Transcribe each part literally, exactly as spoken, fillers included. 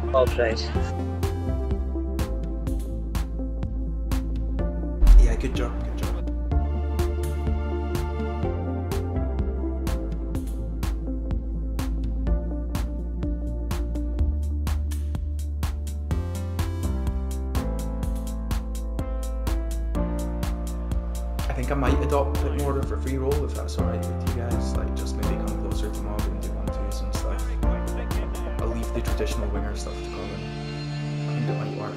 Well played. Yeah, good job, good job. I think I might adopt a bit more of a free roll if that's alright with you guys. Like, just maybe come closer to mob and do one twos and stuff. I'll leave the traditional winger stuff to come in. I think it might work.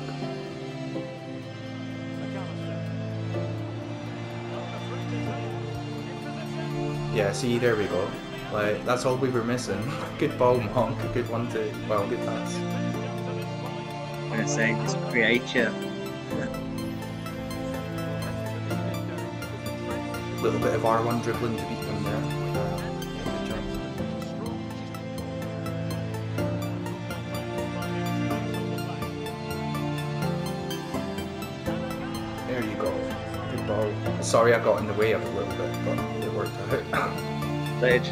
Yeah, see, there we go. Like, that's all we were missing. Good ball, Monk. Good one two. Well, good pass. I'm gonna say, just create you. A little bit of R one dribbling to beat them there. Yeah, good job. There you go. Good ball. Sorry I got in the way of it a little bit, but it worked out. Played.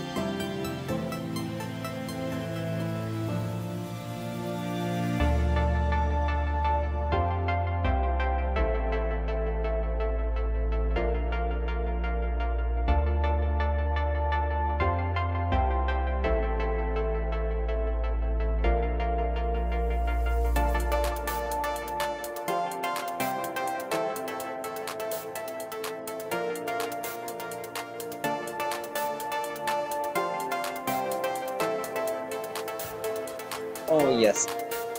Oh yes.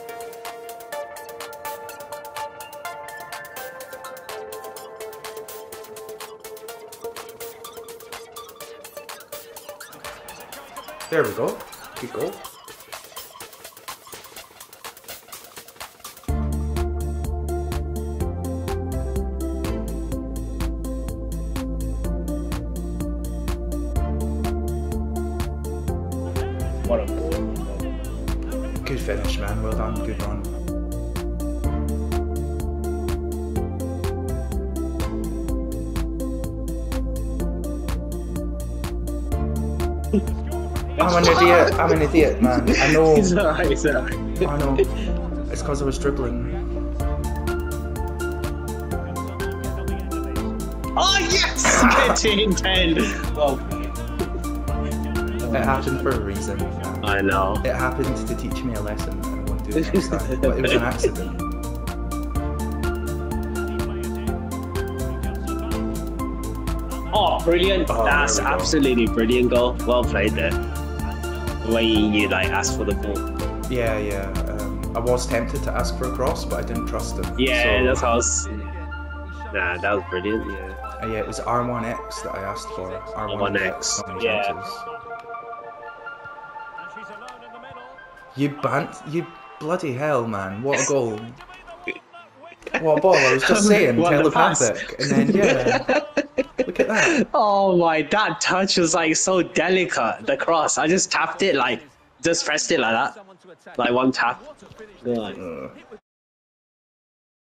There we go. Good goal. What a goal. Good finish, man. Well done. Good run. I'm an idiot. I'm an idiot, man. I know. It's alright, it's alright. I know. It's because I was dribbling. Oh yes! Getting ten. Well It happened for a reason. Man. I know. It happened to teach me a lesson, and I won't do it next time. But it was an accident. Oh, brilliant. Oh, That's absolutely brilliant goal. Well played there. The way you like asked for the ball. Yeah, yeah. Um, I was tempted to ask for a cross, but I didn't trust him. Yeah, so, that's how I was. Nah, that was brilliant, yeah. Uh, yeah, it was R one X that I asked for. R one X. Yeah. You bant, you bloody hell, man! What a goal! What a ball! I was just saying, telepathic, and then yeah, look at that. Oh my, that touch was like so delicate. The cross, I just tapped it like, just pressed it like that, like one tap. Like, Uh.